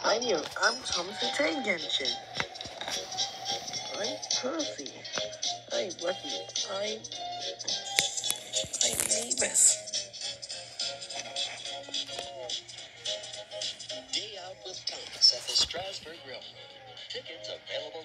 I'm Thomas the Tank Engine. I'm Percy. I'm Lucky. I'm Mavis. Day out with Thomas at the Strasburg Railroad. Tickets available.